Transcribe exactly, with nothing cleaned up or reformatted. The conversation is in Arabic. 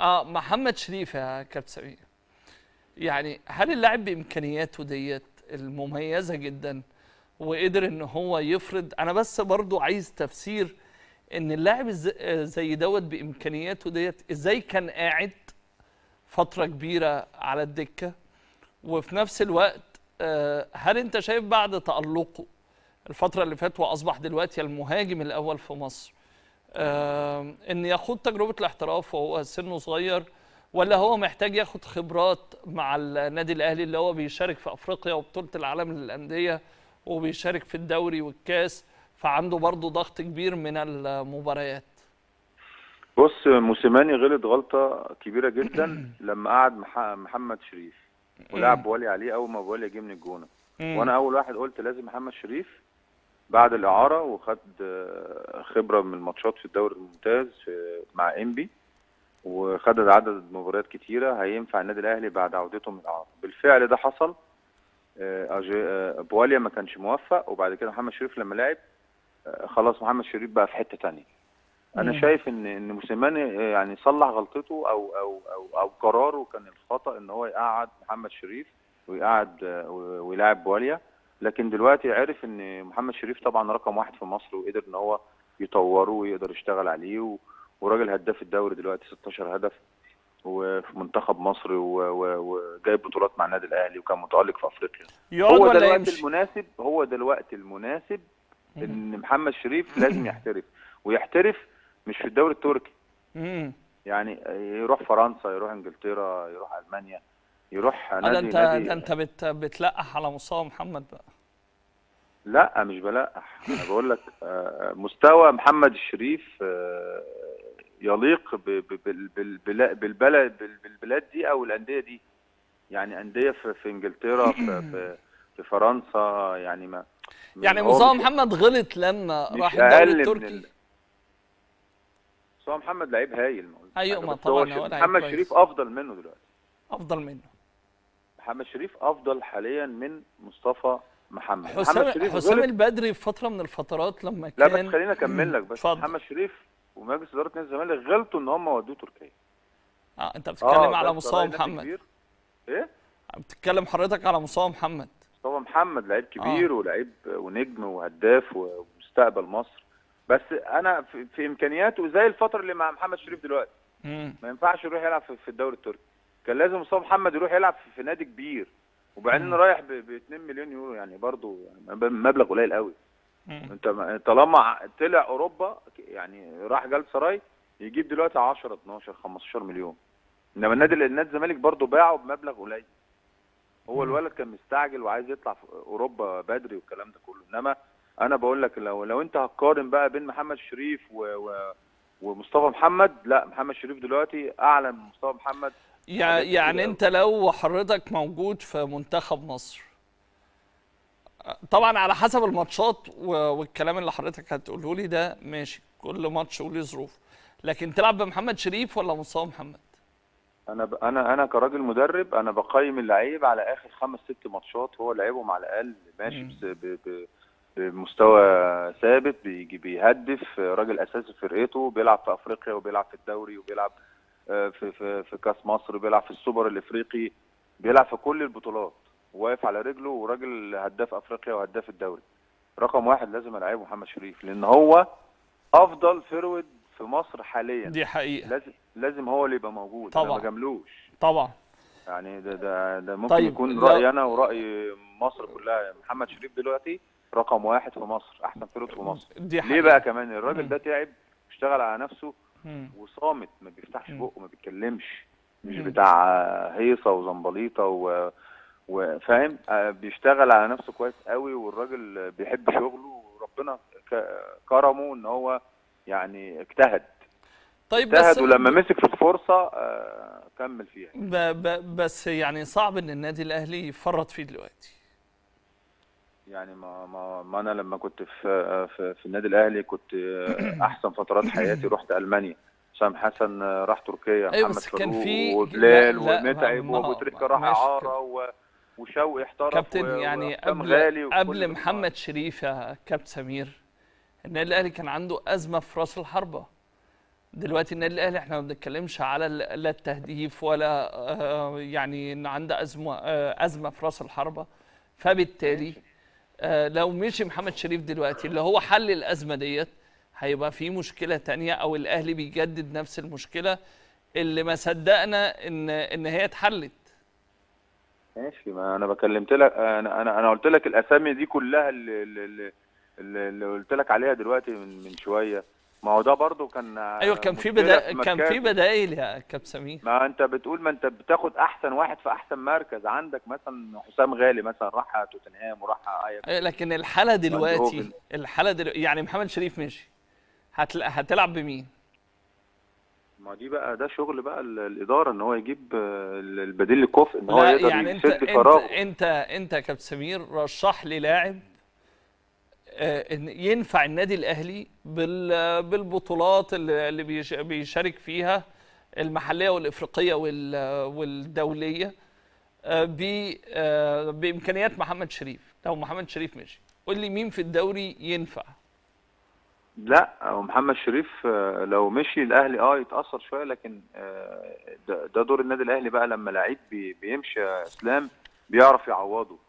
اه محمد شريف يا كابتن سمير، يعني هل اللاعب بامكانياته ديت المميزه جدا وقدر ان هو يفرض؟ انا بس برضو عايز تفسير ان اللاعب زي دوت بامكانياته ديت ازاي كان قاعد فتره كبيره على الدكه، وفي نفس الوقت هل انت شايف بعد تألقه الفتره اللي فاتت واصبح دلوقتي المهاجم الاول في مصر ان يخوض تجربه الاحتراف وهو سنه صغير، ولا هو محتاج ياخد خبرات مع النادي الاهلي اللي هو بيشارك في افريقيا وبطوله العالم للانديه وبيشارك في الدوري والكاس، فعنده برضه ضغط كبير من المباريات؟ بص، موسيماني غلط غلطه كبيره جدا لما قعد محمد شريف ولعب بوالي عليه اول ما بوالي جه من الجونه، وانا اول واحد قلت لازم محمد شريف بعد الاعاره وخد خبره من الماتشات في الدوري الممتاز مع انبي وخد عدد مباريات كتيره هينفع النادي الاهلي بعد عودته من الاعاره. بالفعل ده حصل. بواليا ما كانش موفق، وبعد كده محمد شريف لما لعب خلاص محمد شريف بقى في حته ثانيه. انا شايف ان ان موسيماني يعني صلح غلطته او او او او قراره كان الخطا ان هو يقعد محمد شريف ويقعد ويلاعب بواليا، لكن دلوقتي عرف ان محمد شريف طبعا رقم واحد في مصر وقدر ان هو يطوره ويقدر يشتغل عليه، وراجل هداف الدوري دلوقتي ستاشر هدف وفي منتخب مصر وجايب بطولات مع النادي الاهلي وكان متالق في افريقيا. هو ده الوقت المناسب هو ده الوقت المناسب ان محمد شريف لازم يحترف، ويحترف مش في الدوري التركي. يعني يروح فرنسا، يروح انجلترا، يروح المانيا، يروح نادي ده انت نادي ده انت بت بتلقح على مستوى محمد بقى. لا مش بلقح، انا بقول لك مستوى محمد الشريف يليق بالبلد بالبلاد دي او الانديه دي، يعني انديه في, في انجلترا في, في في فرنسا، يعني ما يعني مصطفى محمد غلط لما راح الدوري التركي. مصطفى محمد لعيب هايل. ايوه ما طبعا هو محمد شريف افضل منه دلوقتي. افضل منه محمد شريف افضل حاليا من مصطفى محمد. حسام محمد شريف حسام البدري في فتره من الفترات لما لا كان بس خليني اكمل لك بس. فضل. محمد شريف ومجلس اداره نادي الزمالك غلطوا ان هم ودوه تركيا. اه انت بتتكلم آه على مصطفى محمد. ايه؟ بتتكلم حضرتك على مصطفى محمد. مصطفى محمد لعيب كبير آه. ولعيب ونجم وهداف ومستقبل مصر، بس انا في, في امكانياته زي الفتره اللي مع محمد شريف دلوقتي. مم. ما ينفعش يروح يلعب في, في الدوري التركي، كان لازم مصطفى محمد يروح يلعب في, في نادي كبير، وبعدين رايح ب اتنين مليون يورو، يعني برضه مبلغ قليل قوي. مم. انت طالما طلع اوروبا يعني راح جال سراي يجيب دلوقتي عشرة اتناشر خمستاشر مليون، انما النادي النادي الزمالك برضه باعه بمبلغ قليل. هو الولد كان مستعجل وعايز يطلع في اوروبا بدري والكلام ده كله. انما انا بقول لك لو لو انت هتقارن بقى بين محمد شريف و, و ومصطفى محمد، لا محمد شريف دلوقتي اعلى من مصطفى محمد. يعني انت لو حضرتك موجود في منتخب مصر، طبعا على حسب الماتشات والكلام اللي حضرتك هتقوله لي ده ماشي، كل ماتش وليه ظروف، لكن تلعب بمحمد شريف ولا مصطفى محمد؟ انا ب... انا انا كراجل مدرب انا بقيم اللعيب على اخر خمس ست ماتشات هو لعبهم على الاقل ماشي ب... ب... بمستوى ثابت، بيجي بيهدف، راجل اساسي في فرقته، بيلعب في افريقيا وبيلعب في الدوري وبيلعب في في في كاس مصر، بيلعب في السوبر الافريقي، بيلعب في كل البطولات، واقف على رجله، وراجل هداف افريقيا وهداف الدوري. رقم واحد لازم العبه محمد شريف، لان هو افضل فيرود في مصر حاليا. دي حقيقه. لازم لازم هو اللي يبقى موجود. طبعا انا ما جاملوش طبعا. يعني ده ده ده ممكن طيب يكون رايي انا وراي مصر كلها. محمد شريف دلوقتي رقم واحد في مصر، احسن فيرود في مصر. دي ليه بقى كمان؟ الراجل مم. ده تعب، اشتغل على نفسه مم. وصامت، ما بيفتحش بقه، ما بيتكلمش، مش مم. بتاع هيصه وزنبليطه و... وفاهم، بيشتغل على نفسه كويس قوي، والراجل بيحب شغله، وربنا كرمه ان هو يعني اجتهد. طيب اجتهد بس ولما مسك في الفرصه كمل فيها. ب... ب... بس يعني صعب ان النادي الاهلي يفرط فيه دلوقتي. يعني ما ما, ما انا لما كنت في في, في النادي الاهلي كنت احسن فترات حياتي رحت المانيا، حسام حسن راح تركيا، أيوة محمد فاروق وبلال ومتعب وابو تريكه راح اعاره و... وشوقي احترف كابتن. يعني قبل قبل محمد شريف يا كابتن سمير، النادي الاهلي كان عنده ازمه في راس الحربه، دلوقتي النادي الاهلي احنا ما بنتكلمش على ال- لا التهديف ولا آه، يعني ان عنده ازمه آه، ازمه في راس الحربه. فبالتالي ماشي. آه، لو مشي محمد شريف دلوقتي اللي هو حل الازمه ديت، هيبقى في مشكله تانية، او الاهلي بيجدد نفس المشكله اللي ما صدقنا ان ان هي اتحلت. ماشي، ما انا بكلمت لك، انا انا انا قلت لك الاسامي دي كلها اللي اللي, اللي, اللي قلت لك عليها دلوقتي من من شويه. ما هو ده برضو كان ايوه كان في مشكله بدا في كان في مركزه. بدائل يا كابتن سمير. ما انت بتقول، ما انت بتاخد احسن واحد في احسن مركز. عندك مثلا حسام غالي مثلا راح توتنهام وراح اياكس أيوة، لكن الحاله دلوقتي واندهوفن. الحاله دلوقتي يعني محمد شريف مشي، هتل... هتلعب بمين؟ ما دي بقى ده شغل بقى ال- الاداره، ان هو يجيب آه، البديل الكفء ان هو لا يقدر يعني انت يسد انت فراغه. انت انت يا كابتن سمير رشح لي لاعب آه، إن ينفع النادي الاهلي بال- بالبطولات اللي اللي بيش- بيشارك فيها، المحليه والافريقيه وال- والدوليه، آه، ب- آه، بامكانيات محمد شريف. لو محمد شريف مشي قول لي مين في الدوري ينفع. لا، هو محمد شريف آه، لو مشي الاهلي اه يتاثر شويه، لكن آه، ده ده دور النادي الاهلي بقى لما لعيب بي- بيمشي يا اسلام بيعرف يعوضه.